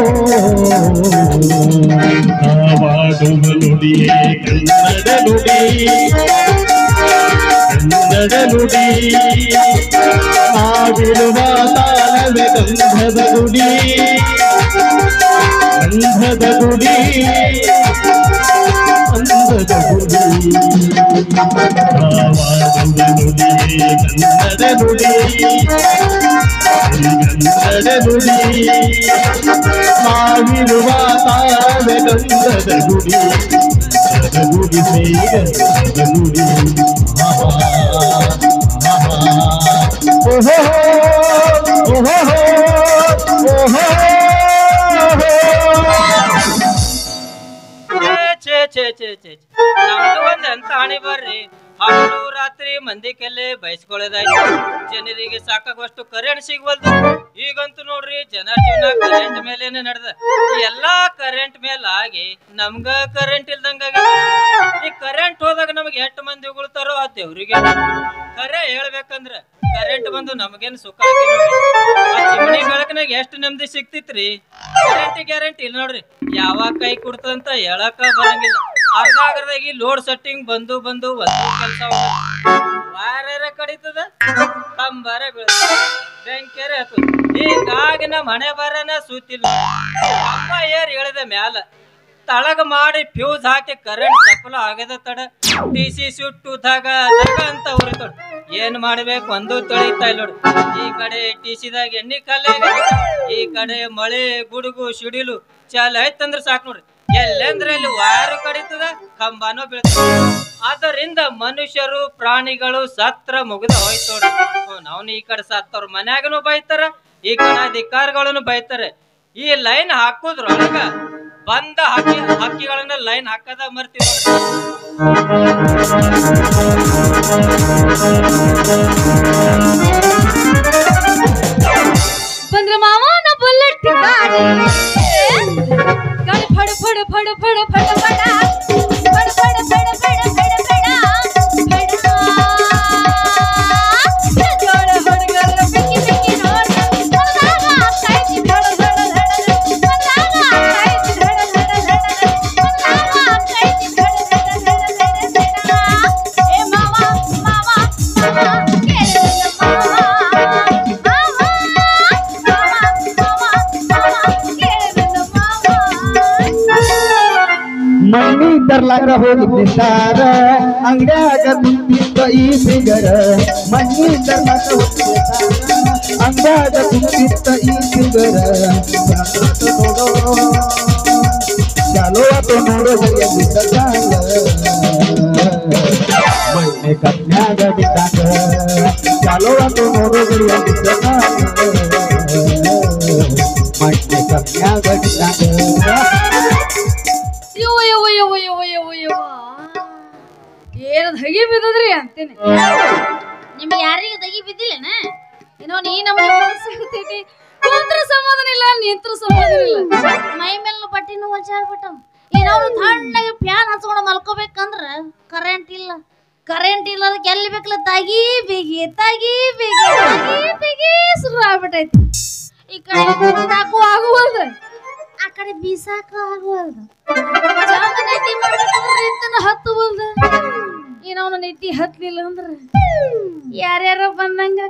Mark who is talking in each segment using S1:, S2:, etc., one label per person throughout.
S1: ಆವಾಡುವ ನುಡಿಯೇ ಕನ್ನಡ ನುಡಿ ಕನ್ನಡ ನುಡಿ ನಾವಿರುವ ತಾಳವೇ ಗಂಧದ ಗುಡಿ ಗಂಧದ ಗುಡಿ ಗಂಧದ ಗುಡಿ ಆವಾಡುವ ನುಡಿಯೇ ಕನ್ನಡ ನುಡಿ ಗಂಧದ ನುಡಿ ನಾವಿರುವ ತಾಳವೇ ಗಂಧದ ಗುಡಿ ಗಂಧದ ಗುಡಿ ಗಂಧದ ಗುಡಿ ಓಹೋ ಓಹೋ ಓಹೋ
S2: ನಮ್ದು ಒಂದ್ ಅಂತ ಹಣಿ ಬರ್ರಿ ಹಗಲು ರಾತ್ರಿ ಮಂದಿ ಕೆಲ್ಲೆ ಬಯಸ್ಕೊಳ್ಳೋದಾಯ್ತು ಜನರಿಗೆ ಸಾಕಾಗುವಷ್ಟು ಕರೆಂಟ್ ಸಿಗ್ವಲ್ದು ಈಗಂತೂ ನೋಡ್ರಿ ಜನ ಜೀವನ ಕರೆಂಟ್ ಮೇಲೇನೆ ನಡೆದ ಎಲ್ಲಾ ಕರೆಂಟ್ ಮೇಲ್ ಆಗಿ ನಮ್ಗ ಕರೆಂಟ್ ಇಲ್ದಂಗ ಈ ಕರೆಂಟ್ ಹೋದಾಗ ನಮ್ಗೆ ಎಷ್ಟು ಮಂದಿ ಉಗುಳ್ತಾರೋ ಆ ದೇವ್ರಿಗೆ ಕರೆ ಹೇಳ್ಬೇಕಂದ್ರ ಕರೆಂಟ್ ಬಂದು ನಮಗೇನು ಸುಖ ಚಿಮಣಿ ಬೆಳಕಿನಾಗ ಎಷ್ಟು ನೆಮ್ಮದಿ ಸಿಕ್ತಿತ್ರಿ ಕರೆಂಟ್ ಗ್ಯಾರಂಟಿ ಇಲ್ಲ ನೋಡ್ರಿ ಯಾವಾಗ ಕೈ ಕೊಡ್ತಂತ ಹೇಳಕ ಬರಂಗಿಲ್ಲ ಅರ್ಧಾಗರ್ದಾಗಿ ಲೋಡ್ ಸೆಟ್ಟಿಂಗ್ ಬಂದು ಬಂದು ಒಂದು ಕೆಲಸ ವಾರ ಕಡಿತದ ಕಂಬಾರ ಬೀಳ್ತದ ಬೆಂಕೇರೆ ಹತ್ತದ ಹೀಗಾಗಿ ನಮ್ಮ ಹಣೆ ಬರನ ಸೂತಿಲ್ಲ ಕಂಬ ಏರ್ ಹೇಳಿದ ಮ್ಯಾಲ ತಳಗ ಮಾಡಿ ಫ್ಯೂಸ್ ಹಾಕಿ ಕರೆಂಟ್ ಸಫಲ ಆಗದ ತಡ ಟಿಸಿ ಸುಟ್ಟು ದಾಗ ಅಂತ ಉರಿತೋಡ್ ಏನ್ ಮಾಡ್ಬೇಕು ಒಂದು ತಿಳಿತಾ ಇಲ್ಲ ನೋಡು ಈ ಕಡೆ ಟಿಸಿದಾಗ ಎಣ್ಣೆ ಕಲೆ ಈ ಕಡೆ ಮಳೆ ಗುಡುಗು ಸಿಡಿಲು ಚಾಲ ಆಯ್ತಂದ್ರ ಸಾಕು ನೋಡ್ರಿ ಎಲ್ಲಂದ್ರೆ ಅಲ್ಲಿ ವಾರ ಕಡಿತದ ಕಂಬಾನು ಬೀಳ್ತದ ಆದ್ದರಿಂದ ಮನುಷ್ಯರು ಪ್ರಾಣಿಗಳು ಸತ್ರ ಮುಗಿದ ಹೋಯ್ತು ನೋಡ್ರಿ ನಾವ್ ಈ ಕಡೆ ಸತ್ತವ್ರ ಮನ್ಯಾಗನು ಬೈತಾರ ಈ ಕಡೆ ಅಧಿಕಾರಿಗಳನ್ನು ಬೈತಾರೆ ಈ ಲೈನ್ ಹಾಕುದ್ರೊಳಗ ಬಂದ ಹಕ್ಕಿಗಳನ್ನ ಲೈನ್ ಹಾಕದ ಮರ್ತೀವಿ
S3: ಬಂದ್ರ ಮಾವನ ಬುಲೆಟ್ ಗಾಡಿ ಗಾಡಿ ಫಡ ಫಡ ಫಡ ಫಡ ಫಡ ಫಡ ಫಡ ಫಡ ಫಡ ಫಡ ಫಡ ಫಡ ಜೋಳ ಹುಡುಗರ ಬೆಕ್ಕಿ ಬೆಕ್ಕಿ ನೋಡ ಬಂದಾಗ ಕೈತಿ ಧಡ ಧಡ ಧಡ ಬಂದಾಗ ಕೈತಿ ಧಡ ಧಡ ಧಡ ಬಂದಾಗ ಕೈತಿ ಧಡ ಧಡ ಧಡ ಧಡ ಏ ಮಾವ ಮಾವ ಮಾವ ಕೇಳಿದ ಮಾವ
S1: ಮಣ್ಣಿ ತರ್ಲಾಕ ಹೋಗಿದ್ದಾರ ಅಂಗಡ್ಯಾಗ ಕುಂತಿದ್ದ ಈ ಸಿಗರ ಮಣ್ಣಿ ತರ್ಲಾಕ ಹೋಗಿದ್ದಾರ ಅಂಗಡ್ಯಾಗ ಕುಂತಿದ್ದ ಈ ಸಿಗರ ನೋಡೋ ಚಾಲೋ ಆತ ನೋಡೋ ಸರಿಯಾಗಿದ್ದ ಸಾಂಗ ಮಣ್ಣೆ ಕನ್ಯಾಗ ಬಿಟ್ಟಾಗ ಚಾಲೋ ಆತ ನೋಡೋ ಸರಿಯಾಗಿದ್ದ ಸಾಂಗ ಮಣ್ಣೆ ಕನ್ಯಾಗ ಬಿಟ್ಟಾಗ
S3: ಏನದ್ ಹಗಿ ಬಿದ್ದದ್ರಿ ಅಂತೀನಿ ನಿಮ್ಗೆ ಯಾರಿಗೆ ದಗಿ ಬಿದ್ದಿಲ್ಲನ ಏನೋ ನೀ ನಮಗೆ ಮನಸ್ಸಾಗ್ತೈತಿ ಕುಂತ್ರ ಸಮಾಧಾನ ಇಲ್ಲ ನಿಂತ್ರ ಸಮಾಧಾನ ಇಲ್ಲ ಮೈ ಮೇಲಿನ ಬಟ್ಟಿನೂ ಹೊಂಚಾಗ್ಬಿಟ್ಟ ಈಗ ನಾವು ತಣ್ಣಗೆ ಫ್ಯಾನ್ ಹಚ್ಕೊಂಡು ಮಲ್ಕೋಬೇಕಂದ್ರ ಕರೆಂಟ್ ಇಲ್ಲ ಅದಕ್ಕೆ ಎಲ್ಲಿ ಬೇಕಲ್ಲ ತಗಿ ಬಿಗಿ ಶುರು ಆಗ್ಬಿಟ್ಟೈತಿ ಈ ಕಡೆ ಹಾಕು ಆಗುವಲ್ದು ಆ ಕಡೆ ಬೀಸಾಕ ಆಗುವಲ್ದು ಹತ್ತುವಲ್ದು ಏನವನ ನೆತ್ತಿ ಹತ್ಲಿಲ್ಲ ಅಂದ್ರ ಯಾರ್ಯಾರ ಬಂದಂಗ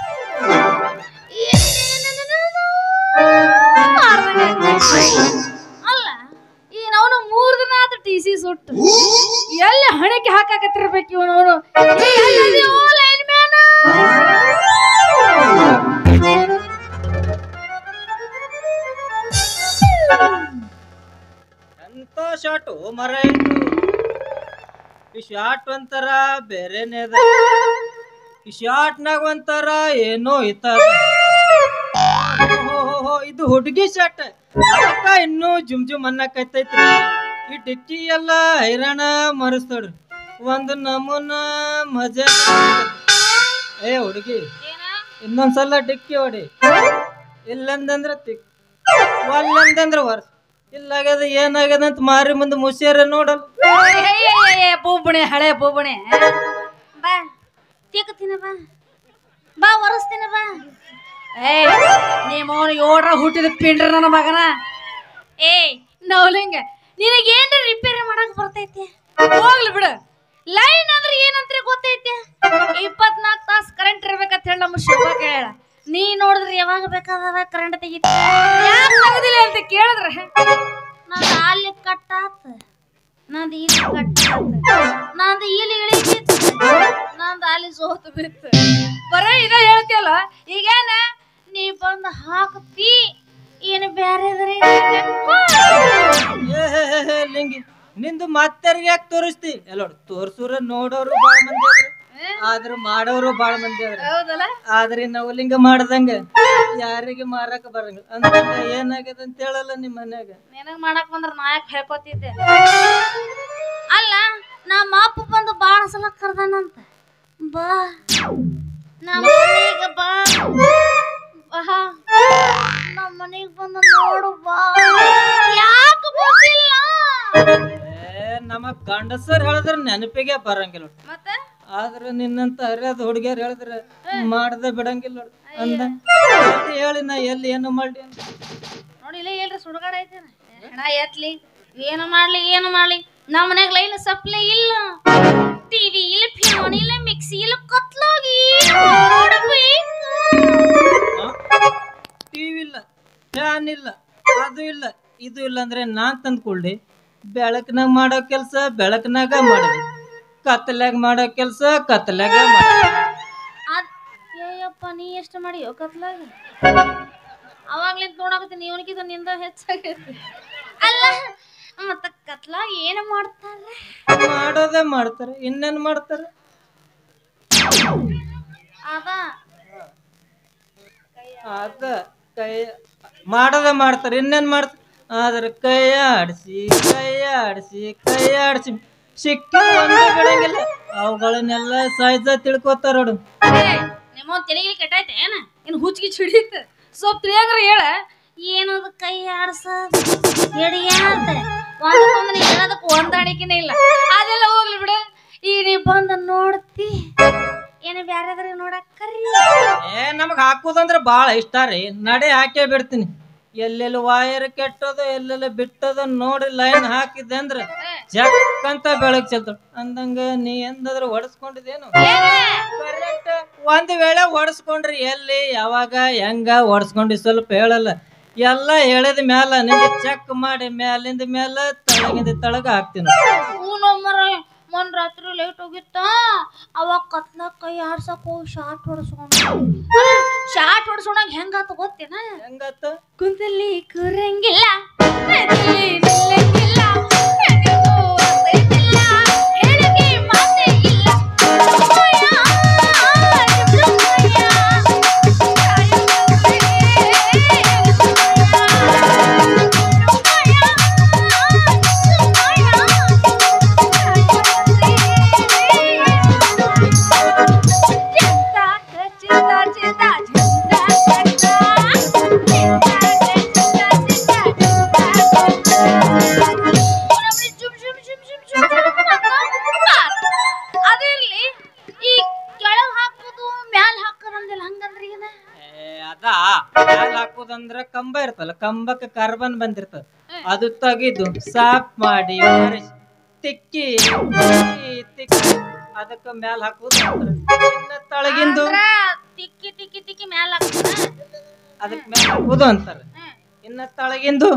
S3: ಅಲ್ಲ ಏನವನು 3 ದಿನ ಆತ ಟಿಸಿ ಸುಟ್ಟು ಎಲ್ಲಿ ಹಣಕ್ಕೆ ಹಾಕಾಕತ್ತಿರ್ಬೇಕು ಇವನವನು ಲೈನ್ ಮ್ಯಾನ
S2: ಎಂತ ಶಾಟು ಮರ ಈ ಶಾಟ್ ಒಂಥರ ಬೇರೆನೇ ಅದ ಈ ಶಾಟ್ನಾಗ ಒಂಥರ ಏನೋ ಇತ್ತದ ಇದು ಹುಡುಗಿ ಶಾಟ್ ಅದಕ್ಕ ಇನ್ನೂ ಜುಮ್ ಜುಮ್ ಅನ್ನಕೈತೈತ್ರಿ ಈ ಡಿಕ್ಕಿ ಎಲ್ಲ ಹೈರಾಣ ಮರಸ್ತೋಡ್ರಿ ಒಂದು ನಮೂನ ಮಜಾ ಏ ಹುಡುಗಿ ಇನ್ನೊಂದ್ಸಲ ಡಿಕ್ಕಿ ಹೊಡಿ ಇಲ್ಲಂದಂದ್ರ ತಿಕ್ ಒಲ್ಲಂದಂದ್ರ ವರ್ಷ ಇಲ್ಲಾಗ್ಯದ ಏನಾಗ್ಯದ ಅಂತ ಮಾರಿ ಮುಂದೆ ಮುಸಿಯಾರ ನೋಡಲ್
S3: ಬೂಬಣೆ ಹಳೆ ಬೂಬಣೆ ಬಾ ತಿಕ್ಕತಿನ ಬಾ ಬಾ ಒರಸ್ತಿನ ಬಾ ಏ ನಿಮ್ಮ ಅವನು 7ರ ಹುಟ್ಟಿದ ಪಿಂಡ್ರ ನನ್ನ ಮಗನ ಏ ನವಲಿಂಗ ನಿನಗೇನ್ರ ರಿಪೇರಿ ಮಾಡಕ್ ಬರ್ತೈತಿ ಹೋಗ್ಲಿ ಬಿಡು ಲೈನ್ ಅಂದ್ರೆ ಏನಂತ ಗೊತ್ತೈತಿ 24 ತಾಸು ಕರೆಂಟ್ ಇರ್ಬೇಕಂತ ಹೇಳಿ ನಮ್ಮ ಶೋಭಾ ಕೇಳ ನೀ ನೋಡಿದ್ರೆ ಯಾವಾಗ ಬೇಕಾದಾಗ ಕರೆಂಟ್ ತೆಗಿತ ಯಾಕೆ ತೆಗದಿಲ್ಲ ಅಂತ ಕೇಳಿದ್ರೆ ನಂದು ಅಲ್ಲಿ ಕಟ್ಟಾತ ನಂದು ಇಲ್ಲಿ ಕಟ್ಟಾತ ನಂದು ಇಲ್ಲಿ ಇಳಿತಿತ್ತು ನಂದು ಅಲ್ಲಿ ಸೋತು ಬಿತ್ತು ಬರೀ ಇದ ಹೇಳ್ತಿಯಲ್ಲ ಈಗೇನ ನೀ ಬಂದು ಹಾಕ್ತಿ ಏನು ಬ್ಯಾರೆದ್ರಿ
S2: ಲಿಂಗಿ ನಿಂದು ಮತ್ತರಿಗೆ ಯಾಕೆ ತೋರಿಸ್ತಿ ಎಲ್ಲ ತೋರ್ಸೂರ ನೋಡೋರು ಬಾಳ ಮಂದಿ ಅದ್ರ ಆದ್ರ ಮಾಡೋರು ಬಾಳ ಮಂದಿ ಅದ್ರ
S3: ಹೌದಲ್ಲ
S2: ಆದ್ರೆ ನವಲಿಂಗ ಮಾಡ್ದಂಗ ಯಾರಿಗೆ ಮಾರಕ ಬರಂಗ ಅಂದ್ರೆ ಏನಾಗ್ಯದ ಅಂತ ಹೇಳಲ್ಲ ನಿಮ್ ಮನ್ಯಾಗ
S3: ನಿನಗ್ ಮಾಡಕ್ ಬಂದ್ರ ನಾ ಯಾಕೆ ಹೇಳ್ಕೊತಿದ್ದೆ ಅಲ್ಲ ನಮ್ಮ ಅಪ್ಪ ಬಂದು ಬಾಳ ಸಲ ಕರ್ದಾನಂತ ಬಾ ನಮ್ಮ ಮನೆಗೆ ಬಾ ಬಾ ನಮ್ಮ ಮನೆಗೆ ಬಂದು ನೋಡು ಬಾ ಯಾಕೆ ಬಂದಿಲ್ಲ
S2: ನಮ್ಮ ಗಂಡಸರ್ ಹೇಳಿದ್ರ ನೆನಪಿಗೆ ಬರಂಗಿಲ್ಲ
S3: ಮತ್ತೆ
S2: ಆದ್ರ ನಿನ್ನಂತ ಹರಿಯಾದ ಹುಡುಗಿಯರ್ ಹೇಳಿದ್ರ ಮಾಡ್ದ ಬಿಡಂಗಿಲ್ಲ ಅಂದ ಹೇಳಿ ನಾ ಎಲ್ಲಿ ಏನು ಮಾಡ್ಲಿ ಅಂತ
S3: ನೋಡಿ ಇಲ್ಲ ಎಲ್ರಿ ಸುಡುಗಾಡ ಐತೇನ ಹೆಣ ಎತ್ಲಿ ಏನು ಮಾಡ್ಲಿ ನಮ್ಮ ಮನ್ಯಾಗ ಲೈನ್ ಸಪ್ಲೈ ಇಲ್ಲ ಟಿವಿ ಇಲ್ಲ ಫ್ಯಾನ್ ಇಲ್ಲ ಮಿಕ್ಸಿ ಇಲ್ಲ ಕತ್ಲಾಗಿ
S2: ಟಿವಿ ಇಲ್ಲ ಫ್ಯಾನ್ ಇಲ್ಲ ಅದು ಇಲ್ಲ ಇದು ಇಲ್ಲ ಅಂದ್ರೆ ನಾನ್ ತಂದ್ಕೊಳ್ಳಿ ಬೆಳಕನಾಗ ಮಾಡೋ ಕೆಲ್ಸ ಬೆಳಕನಾಗ ಮಾಡಲಿ ಕತ್ತಲಾಗ ಮಾಡೋ ಕೆಲ್ಸ ಕತ್ತಲಾಗ ಮಾಡಲಿ
S3: ಅಯ್ಯಪ್ಪ ನೀ ಎಷ್ಟು ಮಾಡಿಯೋ ಕತ್ಲಾಗ ಅವಾಗ್ಲಿಂದ ನೋಡಕತ್ತೀನಿ ಇವನಿಗಿದು ನಿಂದ ಹೆಚ್ಚಾಗೈತಿ ಅಲ್ಲ ಮತ್ತ ಕತ್ಲಾಗ ಏನು ಮಾಡ್ತಾರೆ
S2: ಮಾಡೋದೇ ಮಾಡ್ತಾರೆ ಇನ್ನೇನ್ ಮಾಡ್ತಾರೆ ಅದ ಕೈ ಮಾಡೋದೇ ಮಾಡ್ತಾರೆ ಇನ್ನೇನ್ ಮಾಡ್ತಾರೆ ಆದ್ರೆ ಕೈ ಆಡಿಸಿ ಸಿಕ್ಕಿ ಒಂದೇ ಬಿಡಂಗಿಲ್ಲ ಅವುಗಳನ್ನೆಲ್ಲ ಸಹಜ ತಿಳ್ಕೊತಾರ ನೋಡು
S3: ನಿಮ್ಮ ತೆಲಿಗೆ ಕೆಟ್ಟೈತೆ ಏನ ಇನ್ನು ಹುಚ್ಚಿಗೆ ಹಿಡಿಯುತ್ತ ಸ್ವಲ್ಪ ತಿಳಿಯಂಗ್ರ ಹೇಳ ಏನದು ಕೈ ಆಡ್ಸೋದು ಹಿಡಿಯಾತ ಒಂದಕ್ಕೊಂದು ನೀ ಹೇಳೋದಕ್ಕೆ ಹೊಂದಾಣಿಕೆನೇ ಇಲ್ಲ ಅದೆಲ್ಲ ಹೋಗ್ಲಿ ಬಿಡು ಈಗ ನೀ ಬಂದು ನೋಡ್ತಿ ಏನು ಬ್ಯಾರೆದ್ರಿಗೆ ನೋಡಕ್ ಕರಿ
S2: ನಮಗ್ ಹಾಕೋದಂದ್ರ ಬಾಳ ಇಷ್ಟ ರೀ ನಡೆ ಹಾಕೇ ಬಿಡ್ತೀನಿ ಎಲ್ಲೆಲ್ಲಿ ವಾಯರ್ ಕೆಟ್ಟೋದು ಎಲ್ಲೆಲ್ಲ ಬಿಟ್ಟೋದು ನೋಡಿ ಲೈನ್ ಹಾಕಿದ್ದೆ ಅಂದ್ರ ಜಕ್ಕಂತ ಬೆಳಕ್ ಚೆಲ್ತ ಅಂದಂಗ ನೀ ಎಂದಾದ್ರೂ ಹೊಡಸ್ಕೊಂಡಿದೇನು ಕರೆಕ್ಟ್ ಒಂದ್ ವೇಳೆ ಹೊಡಸ್ಕೊಂಡ್ರಿ ಎಲ್ಲಿ ಯಾವಾಗ ಹೆಂಗ ಹೊಡಸ್ಕೊಂಡಿ ಸ್ವಲ್ಪ ಹೇಳಲ್ಲ ಎಲ್ಲ ಹೇಳಿದ ಮ್ಯಾಲ ನಿಂದ ಚೆಕ್ ಮಾಡಿ ಮ್ಯಾಲಿಂದ ಮ್ಯಾಲ ತಳಗಿಂದ ತಳಗ ಹಾಕ್ತೀನಿ
S3: ಮೊನ್ ರಾತ್ರಿ ಲೇಟ್ ಹೋಗಿತ್ತ ಅವಾಗ ಕತ್ಲ ಕೈ ಆಡ್ಸಕ್ ಹೋಗಿ ಶಾರ್ಟ್ ಹೊಡ್ಸೋಣಾಗ ಹೆಂಗಾತ ಗೊತ್ತೇನ
S2: ಹೆಂಗಾತ
S3: ಕುಂತಲ್ಲಿ ಕೂರಂಗಿಲ್ಲ ನಿಲ್ಲಂಗಿಲ್ಲ ಹೇಳಿಕೆ ಮಾತೇ ಇಲ್ಲ
S2: ಹಾಕುದಂದ್ರ ಕಂಬ ಇರ್ತಲ್ಲ ಕಂಬಕ್ಕೆ ಕಾರ್ಬನ್ ಬಂದಿರ್ತದ ಅದು ತೆಗಿದು ಸಾಫ್ ಮಾಡಿ ತಿಕ್ಕಿ ಅದಕ್ಕ ಮ್ಯಾಲ ಹಾಕುದು ತಳಗಿಂದು
S3: ತಿಕ್ಕಿ ಮ್ಯಾಲ
S2: ಅದಕ್ ಮ್ಯಾಲ ಹಾಕುದು ಅಂತಾರ ಇನ್ನ ತಳಗಿಂದು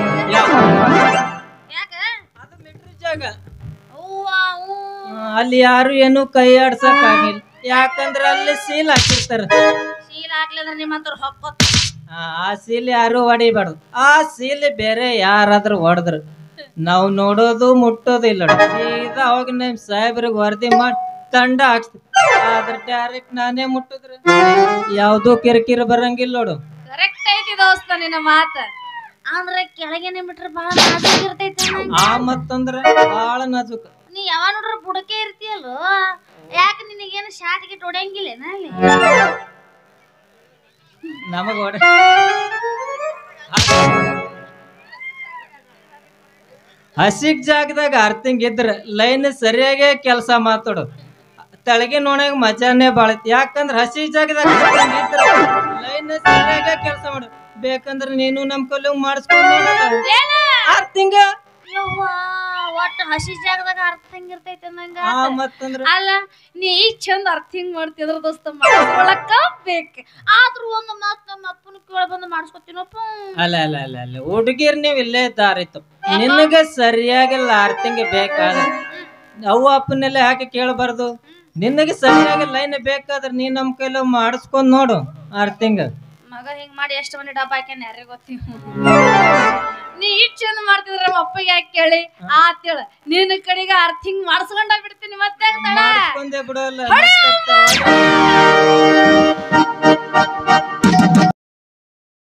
S2: ಅದು ಮಿಟ್ರಿ ಜಾಗ ಅಲ್ಲಿ ಯಾರು ಏನು ಕೈ ಆಡ್ಸಕ್ ಆಗಿಲ್ಲ ಯಾಕಂದ್ರ ಅಲ್ಲಿ ಸೀಲ್ ಹಾಕಿರ್ತಾರ ಆ ಸೀಲ್ ಯಾರು ಹೊಡಿಬಾರ್ದು ಆ ಸೀಲ್ ಬೇರೆ ಯಾರಾದ್ರೂ ಹೊಡೆದ್ರು ನಾವ್ ನೋಡೋದು ಮುಟ್ಟೋದು ಇಲ್ಲ ಸೀದಾ ಹೋಗಿ ನಿಮ್ ಸಾಹೇಬ್ರಿಗೆ ವರದಿ ಮಾಡಿ ತಂಡ ಹಾಕ್ಸ್ತಿ ಆದ್ರ ಡೈರೆಕ್ಟ್ ನಾನೇ ಮುಟ್ಟಿದ್ರೆ ಯಾವ್ದು ಕಿರಿಕಿರಿ ಬರಂಗಿಲ್ಲ ನೋಡು
S3: ಕರೆಕ್ಟ್ ಐತಿ ದೋಸ್ತ ನಿನ್ನ ಮಾತ ಅಂದ್ರೆ ಕೆಳಗೇನೆ ಬಿಟ್ರೆ ಬಹಳ ನಾಜೂಕ್ ಇರ್ತೈತಿ
S2: ಆ ಮತ್ತಂದ್ರ ಬಹಳ ನಾಜೂಕ್
S3: ನೀ ಯಾವಾಗ ನೋಡ್ರ ಬುಡಕೆ ಇರ್ತೀಯಲ್ಲೋ ಯಾಕೆ ನಿನಗೇನು ಶಾಟ್ ಗಿಟ್ ಹೊಡೆಯಂಗಿಲ್ಲ ಅಲ್ಲಿ
S2: ನಮಗ ಹೊಡೆ ಹಸಿಗ್ ಜಾಗದಾಗ ಅರ್ಥಿಂಗ್ ಇದ್ರ ಲೈನ್ ಸರಿಯಾಗಿ ಕೆಲಸ ಮಾತಾಡು ತೆಳಗಿನ ನೋಡಾಗ ಮಜಾನೇ ಬಾಳೈತಿ ಯಾಕಂದ್ರ ಹಸಿ ಜಾಗದಾಗ ಇದ್ರ ಲೈನ್ ಸರಿಯಾಗಿ ಕೆಲಸ ಮಾಡು ಬೇಕಂದ್ರ ನೀನು ನಮ್ ಕಲ್ಲು ಮಾಡಿಸ್ಕೊಂಡ್ ನೋಡಲ್ಲ
S3: ಏನ
S2: 6 ತಿಂಗ
S3: ಯವ್ವಾ ಒಟ್ಟ ಹಸಿ ಜಾಗದಾಗ ಅರ್ಥಂಗ್ ಇರ್ತೈತೆ ನಂಗ
S2: ಮತ್ತಂದ್ರ
S3: ಅಲ್ಲ ನೀ ಚಂದ ಅರ್ಥಿಂಗ್ ಮಾಡ್ತಿದ್ರ ದೋಸ್ತ ಮಾಡ್ಕೊಳಕ ಬೇಕು ಆದ್ರೂ ಒಂದು ಮಾತು ನಮ್ಮ ಅಪ್ಪನ ಕೇಳ ಬಂದು ಮಾಡಿಸ್ಕೊತೀನಪ್ಪ
S2: ಅಲ್ಲ ಅಲ್ಲ ಅಲ್ಲ ಅಲ್ಲ ಹುಡುಗಿರ್ ನೀವ್ ಇಲ್ಲೇ ದಾರಿತ್ತು ನಿನಗ ಸರಿಯಾಗಿಲ್ಲ 6 ತಿಂಗ ಬೇಕಾದ ಅವ್ವ ಅಪ್ಪನೆಲ್ಲ ಯಾಕೆ ಕೇಳಬಾರ್ದು ನಿನಗೆ ಸರಿಯಾಗಿ ಲೈನ್ ಬೇಕಾದ್ರೆ ನೀ ನಮ್ ಕೈಲ ಮಾಡಿಸ್ಕೊಂಡ್ ನೋಡು 6 ತಿಂಗ
S3: ಮಗ ಹಿಂಗ್ ಮಾಡಿ ಎಷ್ಟು ಮನೆ ಡಬ್ಬ ಹಾಕ್ಯಾನ ಯಾರಿಗೆ ಗೊತ್ತಿ ನೀ ಇಷ್ಟು ಚಂದ ಮಾಡ್ತಿದ್ರ ನಮ್ಮ ಅಪ್ಪಗೆ ಯಾಕೆ ಕೇಳಿ ಆತೇಳ ನಿನ್ನ ಕಡೆಗೆ ಅರ್ಥಿಂಗ್ ಮಾಡಿಸ್ಕೊಂಡ ಬಿಡ್ತೀನಿ ಮತ್ತೆ
S2: ಮಾಡಿಸ್ಕೊಂಡೆ ಬಿಡಲ್ಲ